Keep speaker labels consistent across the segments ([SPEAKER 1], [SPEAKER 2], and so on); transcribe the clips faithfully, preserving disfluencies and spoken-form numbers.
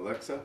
[SPEAKER 1] Alexa.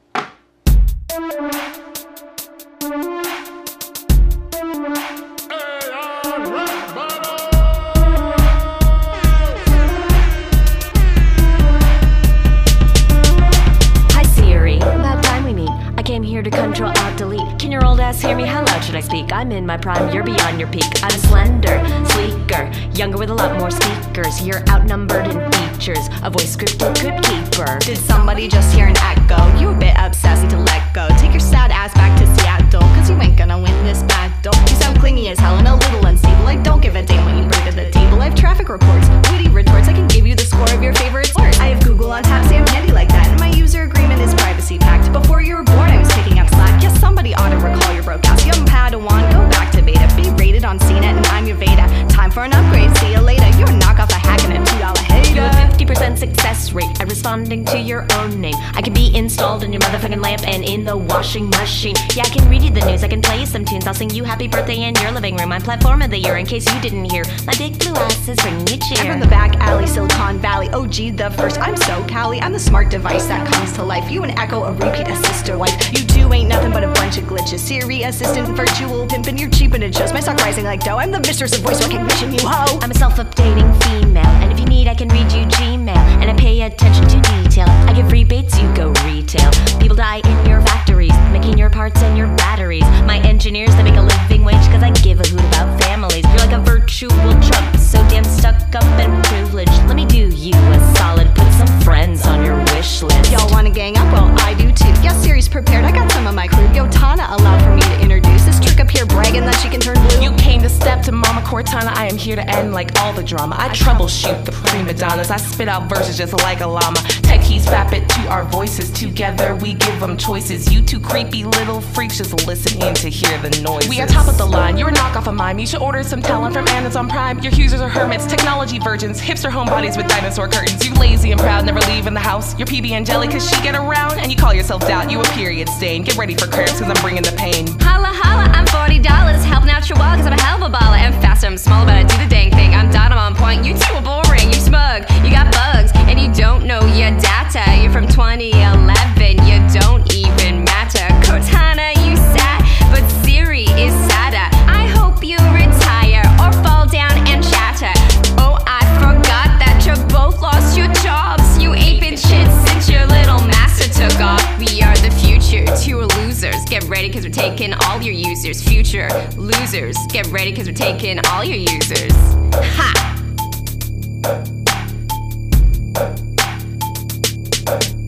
[SPEAKER 2] Hi Siri, about time we meet. I came here to control alt delete. Can your old ass hear me? How loud should I speak? I'm in my prime, you're beyond your peak. I'm slender, sleeker, younger with a lot more speakers. You're outnumbered in features, a voice scripted crypt keeper.
[SPEAKER 3] Did somebody just hear an echo? You a bit obsessed, need to let go. Take your sad ass back to Seattle, cause you ain't gonna win this battle. You sound clingy as hell and a little unstable. I don't give a damn what you bring to the table. I have traffic reports, witty retorts. I can give you the score of your favorite sport. I have Google on tap, Sam handy like that. And my user agreement is privacy packed. Before you were born, I was taking up slack. Yes, somebody ought to recall your broke ass. Young Padawan, go back to beta. Be rated on C net and I'm your Veda. Time for an upgrade, see you later. You're a knockoff, a hack, and a two dollar hater.
[SPEAKER 2] You have fifty percent success rate at responding to your own name. I can be installed in your motherfucking lamp and in the washing machine. Yeah, I can read you the news, I can play you some tunes. I'll sing you happy birthday in your living room. I'm platform of the year, in case you didn't hear. My big blue ass is ringing you cheer.
[SPEAKER 3] I'm from the back alley, Silicon Valley. O G the first, I'm so Cali. I'm the smart device that comes to life. You an Echo, a repeat, a sister wife. You two ain't nothing but a bunch of glitches. Siri assistant, virtual pimpin', you're cheap and it shows. My stock rising like dough. I'm the mistress of voice recognition, you hoe.
[SPEAKER 2] I'm a self-updating female, and if you need I can read you Gmail. And I pay attention to detail. I give rebates, you go retail. People die in your factories, making your parts and your batteries. My engineers, they make a living wage cause I give a hoot about families. You're like a virtual Trump, so damn stuck up and privileged. Let me do you a solid, put some friends on your wish list.
[SPEAKER 3] Y'all wanna gang up? Well, I do too. Yeah, Siri's prepared, I got some of my crew. Yo, Tana allowed for me to introduce this trick up here, bragging that she can turn blue.
[SPEAKER 4] You came to step to Mama Cortana, I am here to end like all the drama. I troubleshoot the prima donnas, I spit out verses just like a llama. Techies fap it to our voices, together we give them choices. You two creepy little freaks just listen in to hear the noises. We are top of the line, you're a knockoff of mime. You should order some talent from Amazon Prime. Your users are hermits, technology virgins, hipster homebodies with dinosaur curtains. You lazy and proud, never leaving the house. You're P B and jelly cause she get around, and you call yourself doubt, you a period stain. Get ready for cramps cause I'm bringing the pain.
[SPEAKER 5] Holla holla, I'm forty dollars, helping out your wall cause I'm a hell of a baller. I'm faster, I'm smaller, but I do the dang thing. I'm dot, I'm on point, you two are boring, you smug, you got bugs, and you don't know your data. You're from twenty eleven, you don't even matter. Cortana, you sad, but Siri is sadder. I hope you retire or fall down and shatter. Oh, I forgot that you both lost your jobs. You ain't been shit since your little master took off. We are the future, two are losers. Get ready cause we're taking all your users. Future losers, get ready cause we're taking all your users. Ha!